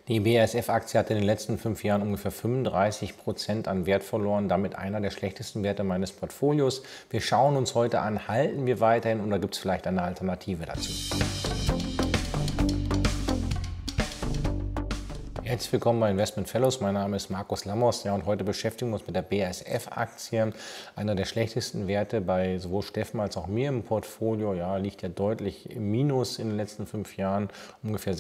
Die BASF-Aktie hat in den letzten 5 Jahren ungefähr 35% an Wert verloren, damit einer der schlechtesten Werte meines Portfolios. Wir schauen uns heute an, halten wir weiterhin oder gibt es vielleicht eine Alternative dazu? Herzlich willkommen bei Investment Fellows. Mein Name ist Markus Lammers. Ja, und heute beschäftigen wir uns mit der BASF-Aktie. Einer der schlechtesten Werte bei sowohl Steffen als auch mir im Portfolio. Ja, liegt ja deutlich im Minus in den letzten 5 Jahren. Ungefähr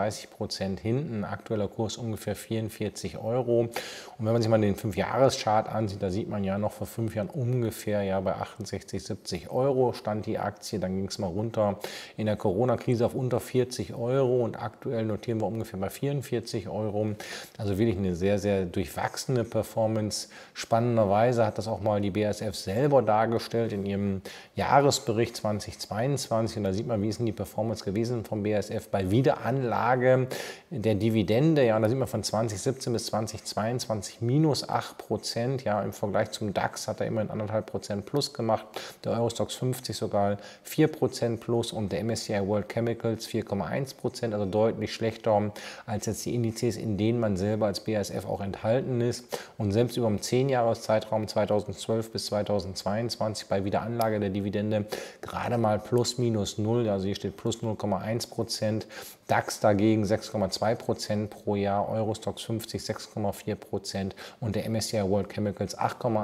36% hinten. Aktueller Kurs ungefähr 44 Euro. Und wenn man sich mal den 5-Jahres-Chart ansieht, da sieht man ja noch vor 5 Jahren ungefähr ja, bei 68, 70 Euro stand die Aktie. Dann ging es mal runter in der Corona-Krise auf unter 40 Euro. Und aktuell notieren wir ungefähr bei 44 Euro. Also wirklich eine sehr, sehr durchwachsene Performance. Spannenderweise hat das auch mal die BASF selber dargestellt in ihrem Jahresbericht 2022. Und da sieht man, wie ist denn die Performance gewesen von BASF bei Wiederanlage der Dividende. Ja, und da sieht man von 2017 bis 2022 minus 8%. Ja, im Vergleich zum DAX hat er immerhin 1,5% plus gemacht. Der Eurostoxx 50 sogar 4% plus und der MSCI World Chemicals 4,1%. Also deutlich schlechter als jetzt die Indizes, in denen man selber als BASF auch enthalten ist. Und selbst über den 10-Jahres-Zeitraum 2012 bis 2022 bei Wiederanlage der Dividende gerade mal plus minus 0, also hier steht plus 0,1%. DAX dagegen 6,2% pro Jahr, Eurostoxx 50 6,4% und der MSCI World Chemicals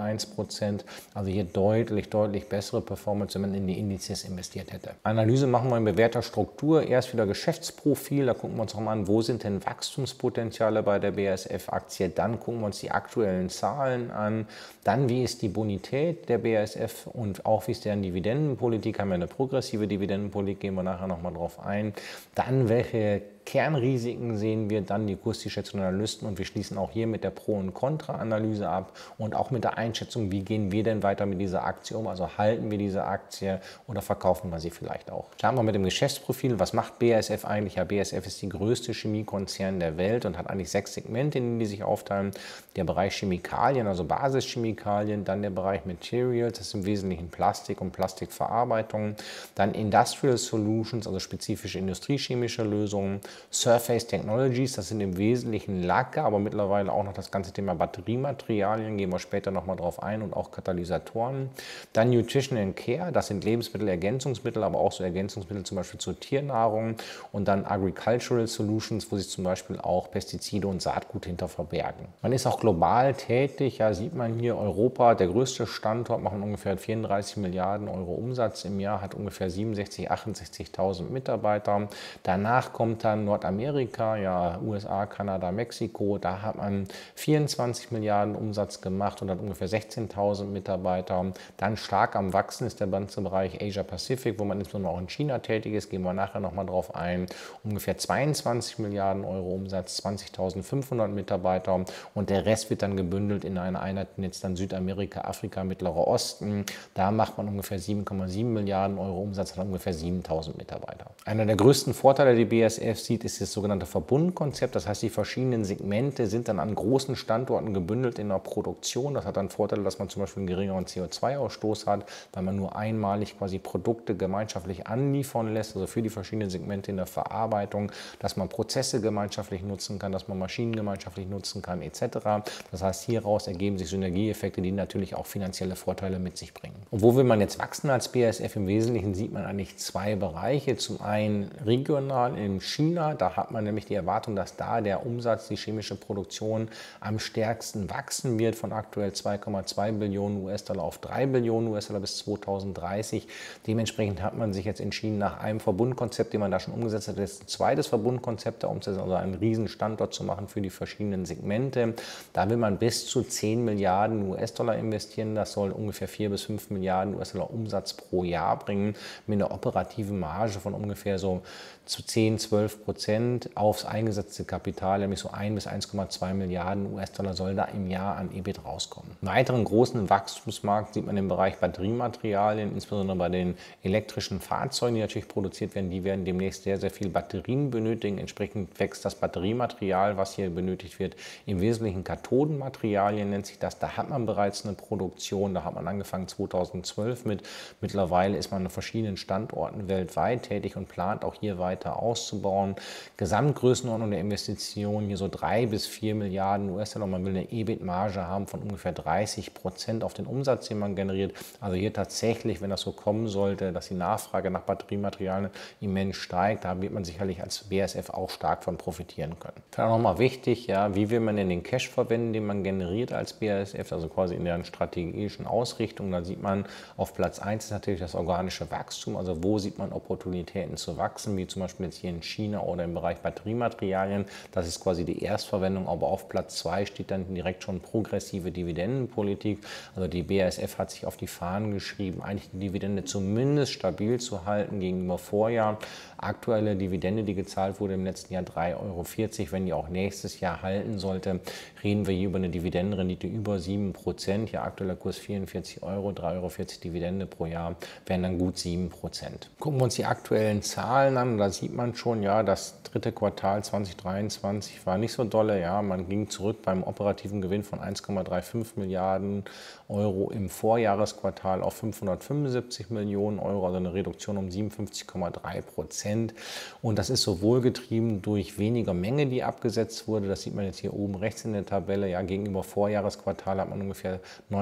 8,1%. Also hier deutlich, deutlich bessere Performance, wenn man in die Indizes investiert hätte. Analyse machen wir in bewährter Struktur. Erst wieder Geschäftsprofil, da gucken wir uns auch mal an, wo sind denn Wachstumspotenziale bei der BASF-Aktie. Dann gucken wir uns die aktuellen Zahlen an. Dann, wie ist die Bonität der BASF und auch wie ist deren Dividendenpolitik. Haben wir eine progressive Dividendenpolitik, gehen wir nachher nochmal drauf ein. Dann, welche Kernrisiken sehen wir, dann die Kursschätzung der Analysten und wir schließen auch hier mit der Pro- und Contra-Analyse ab und auch mit der Einschätzung, wie gehen wir denn weiter mit dieser Aktie um, also halten wir diese Aktie oder verkaufen wir sie vielleicht auch. Starten wir mit dem Geschäftsprofil. Was macht BASF eigentlich? Ja, BASF ist die größte Chemiekonzern der Welt und hat eigentlich 6 Segmente, in denen die sich aufteilen. Der Bereich Chemikalien, also Basischemikalien, dann der Bereich Materials, das ist im Wesentlichen Plastik und Plastikverarbeitung, dann Industrial Solutions, also spezifische industriechemische Lösungen, Surface Technologies, das sind im Wesentlichen Lacke, aber mittlerweile auch noch das ganze Thema Batteriematerialien, gehen wir später nochmal drauf ein und auch Katalysatoren. Dann Nutrition and Care, das sind Lebensmittel, Ergänzungsmittel, aber auch so Ergänzungsmittel zum Beispiel zur Tiernahrung und dann Agricultural Solutions, wo sich zum Beispiel auch Pestizide und Saatgut hinter verbergen. Man ist auch global tätig, ja, sieht man hier Europa, der größte Standort, machen ungefähr 34 Milliarden Euro Umsatz im Jahr, hat ungefähr 67.000, 68.000 Mitarbeiter. Danach kommt dann Nordamerika, ja, USA, Kanada, Mexiko. Da hat man 24 Milliarden Umsatz gemacht und hat ungefähr 16.000 Mitarbeiter. Dann stark am Wachsen ist der ganze Bereich Asia Pacific, wo man insbesondere auch in China tätig ist. Gehen wir nachher nochmal drauf ein. Ungefähr 22 Milliarden Euro Umsatz, 20.500 Mitarbeiter. Und der Rest wird dann gebündelt in eine Einheit, jetzt dann Südamerika, Afrika, Mittlerer Osten. Da macht man ungefähr 7,7 Milliarden Euro Umsatz, hat ungefähr 7.000 Mitarbeiter. Einer der größten Vorteile, die BASF sieht, ist das sogenannte Verbundkonzept. Das heißt, die verschiedenen Segmente sind dann an großen Standorten gebündelt in der Produktion. Das hat dann Vorteile, dass man zum Beispiel einen geringeren CO2-Ausstoß hat, weil man nur einmalig quasi Produkte gemeinschaftlich anliefern lässt, also für die verschiedenen Segmente in der Verarbeitung, dass man Prozesse gemeinschaftlich nutzen kann, dass man Maschinen gemeinschaftlich nutzen kann, etc. Das heißt, hieraus ergeben sich Synergieeffekte, die natürlich auch finanzielle Vorteile mit sich bringen. Und wo will man jetzt wachsen als BASF? Im Wesentlichen sieht man eigentlich 2 Bereiche. Zum einen regional in China, da hat man nämlich die Erwartung, dass da der Umsatz, die chemische Produktion am stärksten wachsen wird, von aktuell 2,2 Billionen US-Dollar auf 3 Billionen US-Dollar bis 2030. Dementsprechend hat man sich jetzt entschieden, nach einem Verbundkonzept, den man da schon umgesetzt hat, jetzt ein zweites Verbundkonzept da umzusetzen, also einen riesen Standort zu machen für die verschiedenen Segmente. Da will man bis zu 10 Milliarden US-Dollar investieren. Das soll ungefähr 4 bis 5 Milliarden US-Dollar Umsatz pro Jahr bringen, mit einer operativen Marge von ungefähr so zu 10-12% aufs eingesetzte Kapital, nämlich so 1 bis 1,2 Milliarden US-Dollar soll da im Jahr an EBIT rauskommen. Einen weiteren großen Wachstumsmarkt sieht man im Bereich Batteriematerialien, insbesondere bei den elektrischen Fahrzeugen, die natürlich produziert werden. Die werden demnächst sehr, sehr viel Batterien benötigen. Entsprechend wächst das Batteriematerial, was hier benötigt wird, im Wesentlichen Kathodenmaterialien nennt sich das. Da hat man bereits eine Produktion, da hat man angefangen 2012 mit. Mittlerweile ist man an verschiedenen Standorten weltweit tätig und plant auch hier weiter weiter auszubauen. Gesamtgrößenordnung der Investitionen hier so 3 bis 4 Milliarden US-Dollar. Man will eine EBIT-Marge haben von ungefähr 30% auf den Umsatz, den man generiert. Also hier tatsächlich, wenn das so kommen sollte, dass die Nachfrage nach Batteriematerialien immens steigt, da wird man sicherlich als BASF auch stark von profitieren können. Vielleicht auch nochmal wichtig, ja, wie will man denn den Cash verwenden, den man generiert als BASF, also quasi in der strategischen Ausrichtung. Da sieht man auf Platz 1 ist natürlich das organische Wachstum, also wo sieht man Opportunitäten zu wachsen, wie zum Beispiel jetzt hier in China oder im Bereich Batteriematerialien. Das ist quasi die Erstverwendung, aber auf Platz 2 steht dann direkt schon progressive Dividendenpolitik. Also die BASF hat sich auf die Fahnen geschrieben, eigentlich die Dividende zumindest stabil zu halten gegenüber Vorjahr. Aktuelle Dividende, die gezahlt wurde im letzten Jahr 3,40 €, wenn die auch nächstes Jahr halten sollte, reden wir hier über eine Dividendenrendite über 7%. Hier aktueller Kurs 44 €, 3,40 € Dividende pro Jahr, wären dann gut 7%. Gucken wir uns die aktuellen Zahlen an, da sieht man schon, ja, das dritte Quartal 2023 war nicht so dolle. Ja, man ging zurück beim operativen Gewinn von 1,35 Milliarden € im Vorjahresquartal auf 575 Millionen €, also eine Reduktion um 57,3%. Und das ist sowohl getrieben durch weniger Menge, die abgesetzt wurde. Das sieht man jetzt hier oben rechts in der Tabelle. Ja, gegenüber Vorjahresquartal hat man ungefähr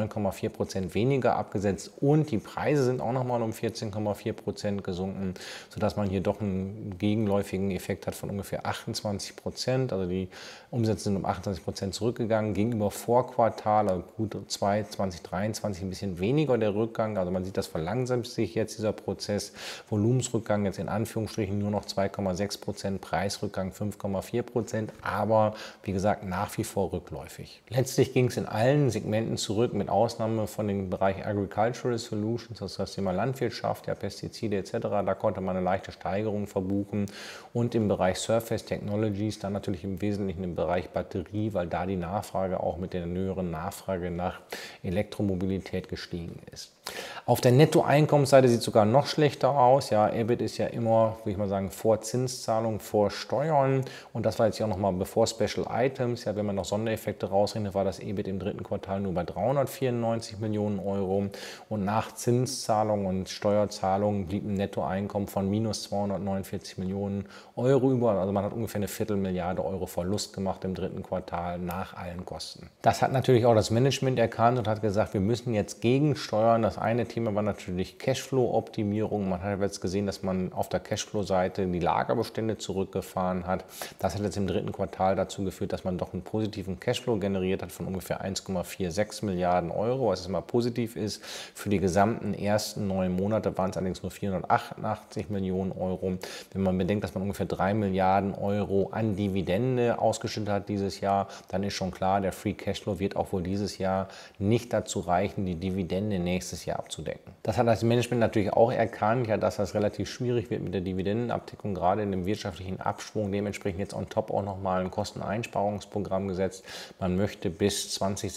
9,4% weniger abgesetzt und die Preise sind auch nochmal um 14,4% gesunken, sodass man hier doch einen gegenläufigen Effekt hat von ungefähr 28%. Also die Umsätze sind um 28% zurückgegangen. Gegenüber Vorquartal, also Q2 2023, ein bisschen weniger der Rückgang. Also man sieht, das verlangsamt sich jetzt dieser Prozess. Volumensrückgang jetzt in Anführungsstrichen nur noch 2,6%, Preisrückgang 5,4%, aber wie gesagt nach wie vor rückläufig. Letztlich ging es in allen Segmenten zurück, mit Ausnahme von dem Bereich Agricultural Solutions, das ist das Thema Landwirtschaft, ja, Pestizide etc., da konnte man eine leichte Steigerung verbuchen und im Bereich Surface Technologies, dann natürlich im Wesentlichen im Bereich Batterie, weil da die Nachfrage auch mit der höheren Nachfrage nach Elektromobilität gestiegen ist. Auf der Nettoeinkommensseite sieht es sogar noch schlechter aus. Ja, EBIT ist ja immer, würde ich mal sagen, vor Zinszahlungen, vor Steuern. Und das war jetzt ja auch nochmal bevor Special Items. Ja, wenn man noch Sondereffekte rausrechnet, war das EBIT im dritten Quartal nur bei 394 Millionen €. Und nach Zinszahlungen und Steuerzahlungen blieb ein Nettoeinkommen von minus 249 Millionen € über. Also man hat ungefähr eine Viertelmilliarde € Verlust gemacht im dritten Quartal nach allen Kosten. Das hat natürlich auch das Management erkannt und hat gesagt, wir müssen jetzt gegensteuern. Das eine Thema war natürlich Cashflow-Optimierung. Man hat jetzt gesehen, dass man auf der Cashflow-Seite die Lagerbestände zurückgefahren hat. Das hat jetzt im dritten Quartal dazu geführt, dass man doch einen positiven Cashflow generiert hat von ungefähr 1,46 Milliarden €, was immer positiv ist. Für die gesamten ersten 9 Monate waren es allerdings nur 488 Millionen €. Wenn man bedenkt, dass man ungefähr 3 Milliarden € an Dividende ausgeschüttet hat dieses Jahr, dann ist schon klar, der Free Cashflow wird auch wohl dieses Jahr nicht dazu reichen, die Dividende nächstes Jahr abzudecken. Das hat das Management natürlich auch erkannt, ja, dass das relativ schwierig wird mit der Dividendenabdeckung, gerade in dem wirtschaftlichen Abschwung. Dementsprechend jetzt on top auch nochmal ein Kosteneinsparungsprogramm gesetzt. Man möchte bis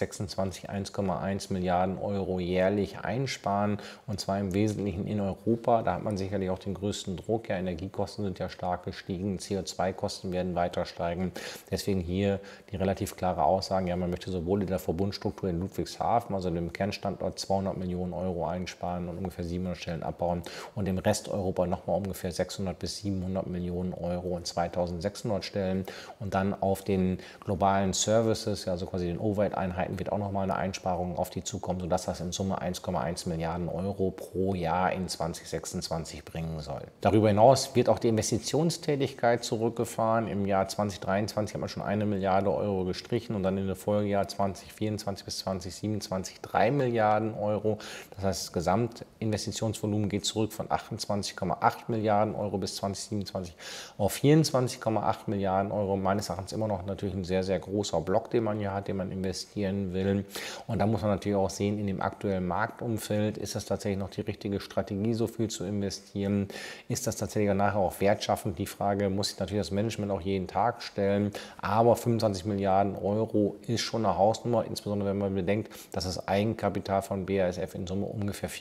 2026 1,1 Milliarden € jährlich einsparen und zwar im Wesentlichen in Europa. Da hat man sicherlich auch den größten Druck. Ja, Energiekosten sind ja stark gestiegen, CO2-Kosten werden weiter steigen. Deswegen hier die relativ klare Aussage, ja, man möchte sowohl in der Verbundstruktur in Ludwigshafen, also dem Kernstandort, 200 Millionen € einsparen und ungefähr 700 Stellen abbauen und im Rest Europa nochmal ungefähr 600 bis 700 Millionen € und 2600 Stellen und dann auf den globalen Services, also quasi den Overhead-Einheiten, wird auch nochmal eine Einsparung auf die zukommen, sodass das in Summe 1,1 Milliarden € pro Jahr in 2026 bringen soll. Darüber hinaus wird auch die Investitionstätigkeit zurückgefahren. Im Jahr 2023 hat man schon 1 Milliarde € gestrichen und dann in der Folgejahr 2024 bis 2027 3 Milliarden €. Das heißt, das Gesamtinvestitionsvolumen geht zurück von 28,8 Milliarden € bis 2027 auf 24,8 Milliarden €. Meines Erachtens immer noch natürlich ein sehr, sehr großer Block, den man hier hat, den man investieren will. Und da muss man natürlich auch sehen, in dem aktuellen Marktumfeld, ist das tatsächlich noch die richtige Strategie, so viel zu investieren? Ist das tatsächlich nachher auch wertschaffend? Die Frage muss sich natürlich das Management auch jeden Tag stellen. Aber 25 Milliarden € ist schon eine Hausnummer, insbesondere wenn man bedenkt, dass das Eigenkapital von BASF in Summe ungefähr 40 Milliarden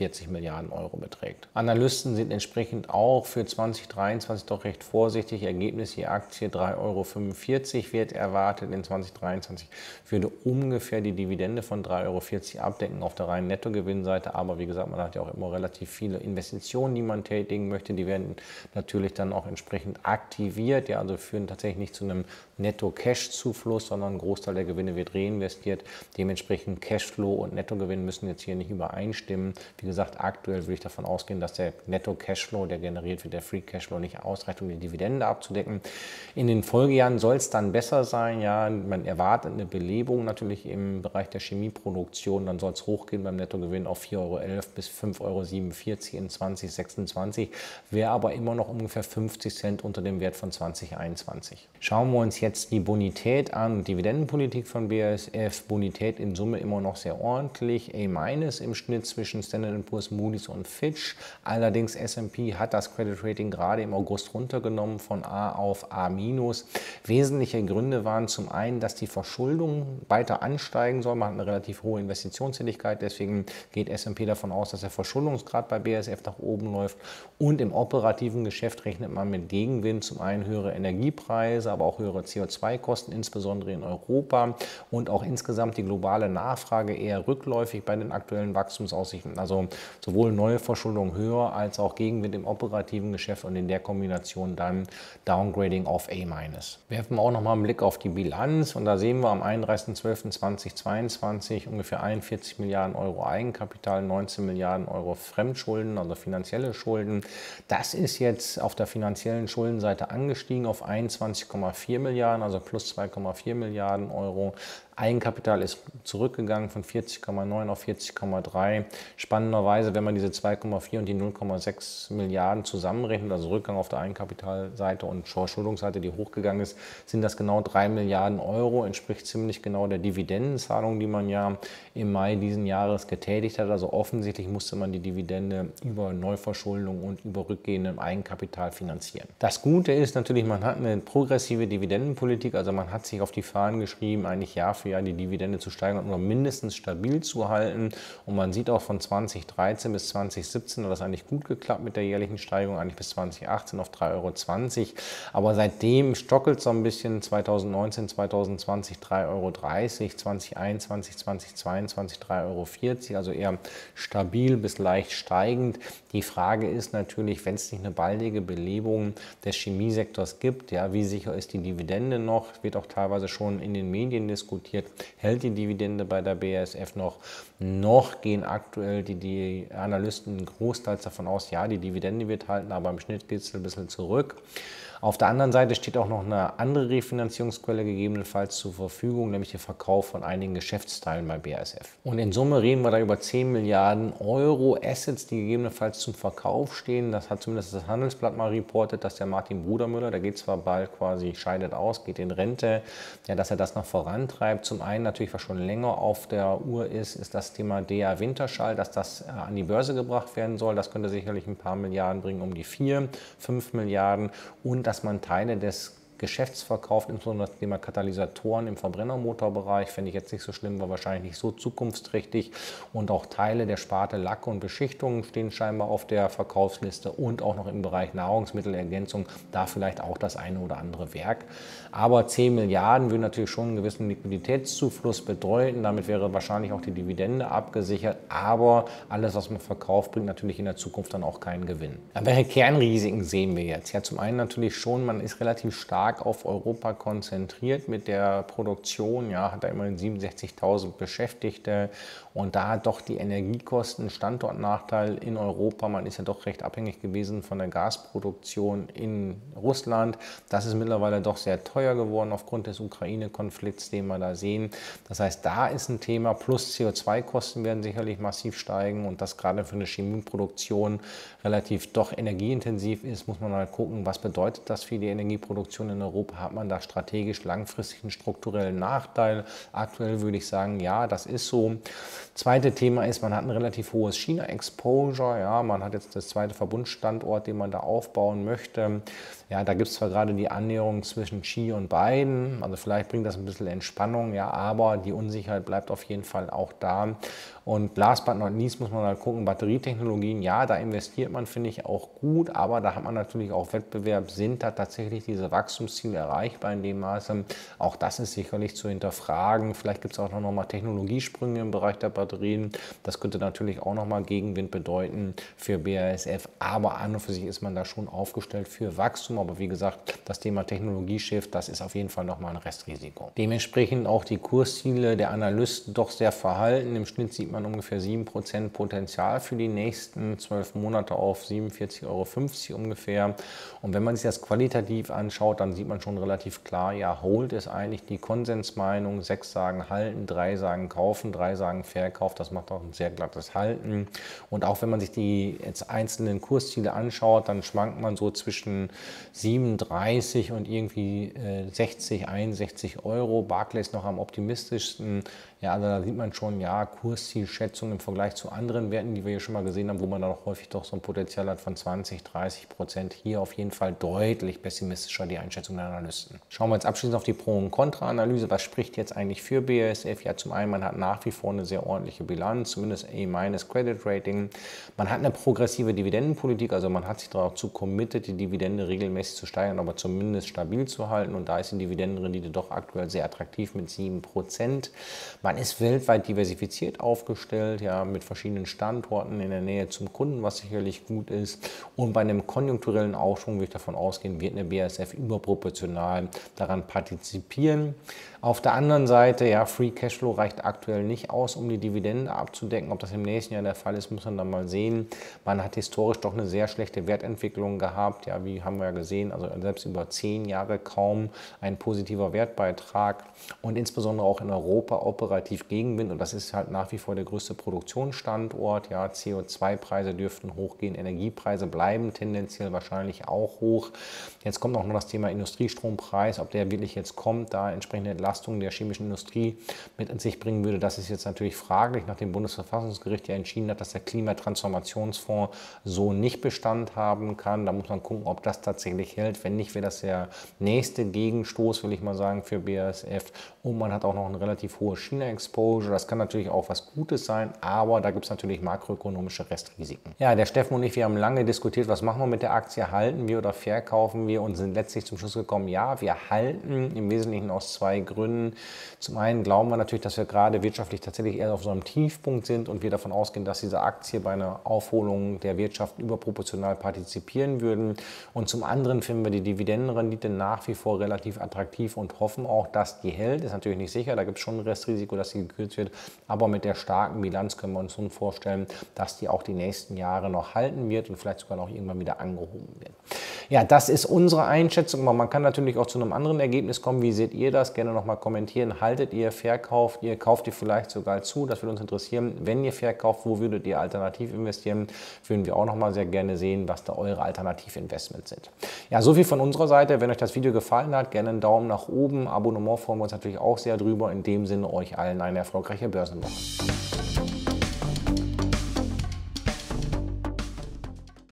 Milliarden Euro beträgt. Analysten sind entsprechend auch für 2023 doch recht vorsichtig. Ergebnis je Aktie 3,45 € wird erwartet. In 2023 würde ungefähr die Dividende von 3,40 € abdecken auf der reinen Nettogewinnseite. Aber wie gesagt, man hat ja auch immer relativ viele Investitionen, die man tätigen möchte. Die werden natürlich dann auch entsprechend aktiviert. Ja, also führen tatsächlich nicht zu einem Netto-Cash-Zufluss, sondern ein Großteil der Gewinne wird reinvestiert. Dementsprechend Cashflow und Nettogewinn müssen jetzt hier nicht übereinstimmen. Wie gesagt, aktuell würde ich davon ausgehen, dass der Netto-Cashflow, der generiert wird, der Free Cashflow nicht ausreicht, um die Dividende abzudecken. In den Folgejahren soll es dann besser sein. Ja, man erwartet eine Belebung natürlich im Bereich der Chemieproduktion. Dann soll es hochgehen beim Nettogewinn auf 4,11 € bis 5,47 € in 2026. Wäre aber immer noch ungefähr 50 Cent unter dem Wert von 2021. Schauen wir uns jetzt die Bonität an, Dividendenpolitik von BASF. Bonität in Summe immer noch sehr ordentlich. A- im Schnitt zwischen Standard & Poor's, Moody's und Fitch. Allerdings S&P hat das Credit Rating gerade im August runtergenommen von A auf A-. Wesentliche Gründe waren zum einen, dass die Verschuldung weiter ansteigen soll. Man hat eine relativ hohe Investitionstätigkeit, deswegen geht S&P davon aus, dass der Verschuldungsgrad bei BASF nach oben läuft. Und im operativen Geschäft rechnet man mit Gegenwind, zum einen höhere Energiepreise, aber auch höhere CO2-Kosten, insbesondere in Europa, und auch insgesamt die globale Nachfrage eher rückläufig bei den aktuellen Wachstumsaussichten. Also sowohl neue Verschuldung höher als auch Gegenwind im operativen Geschäft und in der Kombination dann Downgrading auf A-. Werfen wir auch nochmal einen Blick auf die Bilanz und da sehen wir am 31.12.2022 ungefähr 41 Milliarden Euro Eigenkapital, 19 Milliarden Euro Fremdschulden, also finanzielle Schulden. Das ist jetzt auf der finanziellen Schuldenseite angestiegen auf 21,4 Milliarden, also plus 2,4 Milliarden Euro. Eigenkapital ist zurückgegangen von 40,9 auf 40,3. Spannenderweise, wenn man diese 2,4 und die 0,6 Milliarden zusammenrechnet, also Rückgang auf der Eigenkapitalseite und Verschuldungsseite, die hochgegangen ist, sind das genau 3 Milliarden Euro, entspricht ziemlich genau der Dividendenzahlung, die man ja im Mai diesen Jahres getätigt hat. Also offensichtlich musste man die Dividende über Neuverschuldung und über rückgehendem Eigenkapital finanzieren. Das Gute ist natürlich, man hat eine progressive Dividendenpolitik, also man hat sich auf die Fahnen geschrieben, eigentlich Jahr für Jahr die Dividende zu steigern oder mindestens stabil zu halten. Und man sieht auch von 2013 bis 2017 hat das eigentlich gut geklappt mit der jährlichen Steigerung, eigentlich bis 2018 auf 3,20 €. Aber seitdem stockelt es so ein bisschen, 2019, 2020 3,30 €, 2021, 2022 3,40 €, also eher stabil bis leicht steigend. Die Frage ist natürlich, wenn es nicht eine baldige Belebung des Chemiesektors gibt, ja, wie sicher ist die Dividende noch? Wird auch teilweise schon in den Medien diskutiert. Hält die Dividende bei der BASF noch? Noch gehen aktuell die Analysten großteils davon aus, ja, die Dividende wird halten, aber im Schnitt geht es ein bisschen zurück. Auf der anderen Seite steht auch noch eine andere Refinanzierungsquelle gegebenenfalls zur Verfügung, nämlich der Verkauf von einigen Geschäftsteilen bei BASF. Und in Summe reden wir da über 10 Milliarden Euro Assets, die gegebenenfalls zum Verkauf stehen. Das hat zumindest das Handelsblatt mal reportet, dass der Martin Brudermüller, der geht zwar bald quasi, scheidet aus, geht in Rente, ja, dass er das noch vorantreibt. Zum einen natürlich, was schon länger auf der Uhr ist das Thema DEA Wintershall, dass das an die Börse gebracht werden soll. Das könnte sicherlich ein paar Milliarden bringen, um die 4, 5 Milliarden. Und dass man Teile des Geschäfts verkauft, insbesondere das Thema Katalysatoren im Verbrennermotorbereich, fände ich jetzt nicht so schlimm, war wahrscheinlich nicht so zukunftsträchtig. Und auch Teile der Sparte Lacke und Beschichtungen stehen scheinbar auf der Verkaufsliste und auch noch im Bereich Nahrungsmittelergänzung, da vielleicht auch das eine oder andere Werk. Aber 10 Milliarden würden natürlich schon einen gewissen Liquiditätszufluss bedeuten. Damit wäre wahrscheinlich auch die Dividende abgesichert. Aber alles, was man verkauft, bringt natürlich in der Zukunft dann auch keinen Gewinn. Welche Kernrisiken sehen wir jetzt? Ja, zum einen natürlich schon, man ist relativ stark auf Europa konzentriert mit der Produktion, ja, hat da immerhin 67.000 Beschäftigte und da hat doch die Energiekosten Standortnachteil in Europa. Man ist ja doch recht abhängig gewesen von der Gasproduktion in Russland. Das ist mittlerweile doch sehr teuer geworden aufgrund des Ukraine-Konflikts, den wir da sehen. Das heißt, da ist ein Thema, plus CO2-Kosten werden sicherlich massiv steigen und das gerade für eine Chemieproduktion relativ doch energieintensiv ist, muss man mal gucken, was bedeutet das für die Energieproduktion in Europa. Hat man da strategisch langfristig einen strukturellen Nachteil? Aktuell würde ich sagen, ja, das ist so. Zweite Thema ist, man hat ein relativ hohes China-Exposure. Ja, man hat jetzt das zweite Verbundstandort, den man da aufbauen möchte. Ja, da gibt es zwar gerade die Annäherung zwischen Xi und Biden, also vielleicht bringt das ein bisschen Entspannung, ja, aber die Unsicherheit bleibt auf jeden Fall auch da. Und last but not least muss man halt gucken, Batterietechnologien, ja, da investiert man, finde ich, auch gut, aber da hat man natürlich auch Wettbewerb. Sind da tatsächlich diese Wachstumsziele erreichbar in dem Maße? Auch das ist sicherlich zu hinterfragen. Vielleicht gibt es auch noch mal Technologiesprünge im Bereich der Batterien. Das könnte natürlich auch noch mal Gegenwind bedeuten für BASF, aber an und für sich ist man da schon aufgestellt für Wachstum. Aber wie gesagt, das Thema Technologieshift, das ist auf jeden Fall noch mal ein Restrisiko. Dementsprechend auch die Kursziele der Analysten doch sehr verhalten. Im Schnitt sieht man ungefähr 7% Potenzial für die nächsten 12 Monate auf 47,50 € ungefähr. Und wenn man sich das qualitativ anschaut, dann sieht man schon relativ klar, ja, Hold ist eigentlich die Konsensmeinung. 6 sagen halten, 3 sagen kaufen, 3 sagen Verkauf. Das macht auch ein sehr glattes Halten. Und auch wenn man sich die jetzt einzelnen Kursziele anschaut, dann schwankt man so zwischen 37 und irgendwie 60, 61 €. Barclays noch am optimistischsten. Ja, also da sieht man schon, ja, Kurszielschätzung im Vergleich zu anderen Werten, die wir hier schon mal gesehen haben, wo man dann auch häufig doch so ein Potenzial hat von 20, 30%. Hier auf jeden Fall deutlich pessimistischer die Einschätzung der Analysten. Schauen wir jetzt abschließend auf die Pro- und Kontra-Analyse. Was spricht jetzt eigentlich für BASF? Ja, zum einen, man hat nach wie vor eine sehr ordentliche Bilanz, zumindest A- Credit Rating. Man hat eine progressive Dividendenpolitik, also man hat sich dazu committed, die Dividende regelmäßig zu steigern, aber zumindest stabil zu halten. Und da ist die Dividendenrendite doch aktuell sehr attraktiv mit 7%. Man ist weltweit diversifiziert aufgestellt, ja, mit verschiedenen Standorten in der Nähe zum Kunden, was sicherlich gut ist. Und bei einem konjunkturellen Aufschwung, würde ich davon ausgehen, wird eine BASF überproportional daran partizipieren. Auf der anderen Seite, ja, Free Cashflow reicht aktuell nicht aus, um die Dividende abzudecken. Ob das im nächsten Jahr der Fall ist, muss man dann mal sehen. Man hat historisch doch eine sehr schlechte Wertentwicklung gehabt. Ja, wie haben wir ja gesehen, also selbst über 10 Jahre kaum ein positiver Wertbeitrag und insbesondere auch in Europa operativ Gegenwind. Und das ist halt nach wie vor der größte Produktionsstandort. Ja, CO2-Preise dürften hochgehen, Energiepreise bleiben tendenziell wahrscheinlich auch hoch. Jetzt kommt auch noch das Thema Industriestrompreis, ob der wirklich jetzt kommt, da entsprechende Entlastung der chemischen Industrie mit sich bringen würde. Das ist jetzt natürlich fraglich, nachdem Bundesverfassungsgericht ja entschieden hat, dass der Klimatransformationsfonds so nicht Bestand haben kann. Da muss man gucken, ob das tatsächlich hält. Wenn nicht, wäre das der nächste Gegenstoß, will ich mal sagen, für BASF. Und man hat auch noch eine relativ hohe China-Exposure. Das kann natürlich auch was Gutes sein, aber da gibt es natürlich makroökonomische Restrisiken. Ja, der Steffen und ich, wir haben lange diskutiert, was machen wir mit der Aktie? Halten wir oder verkaufen wir? Und sind letztlich zum Schluss gekommen, ja, wir halten, im Wesentlichen aus 2 Gründen. Zum einen glauben wir natürlich, dass wir gerade wirtschaftlich tatsächlich eher auf so einem Tiefpunkt sind und wir davon ausgehen, dass diese Aktie bei einer Aufholung der Wirtschaft überproportional partizipieren würden. Und zum anderen finden wir die Dividendenrendite nach wie vor relativ attraktiv und hoffen auch, dass die hält. Ist natürlich nicht sicher, da gibt es schon ein Restrisiko, dass sie gekürzt wird, aber mit der starken Bilanz können wir uns nun vorstellen, dass die auch die nächsten Jahre noch halten wird und vielleicht sogar noch irgendwann wieder angehoben wird. Ja, das ist unsere Einschätzung, aber man kann natürlich auch zu einem anderen Ergebnis kommen. Wie seht ihr das? Gerne nochmal kommentieren. Haltet ihr, verkauft ihr, kauft ihr vielleicht sogar zu? Das würde uns interessieren. Wenn ihr verkauft, wo würdet ihr alternativ investieren? Würden wir auch nochmal sehr gerne sehen, was da eure Alternativinvestments sind. Ja, so viel von unserer Seite. Wenn euch das Video gefallen hat, gerne einen Daumen nach oben. Abonnement freuen wir uns natürlich auch sehr drüber. In dem Sinne euch allen eine erfolgreiche Börsenwoche.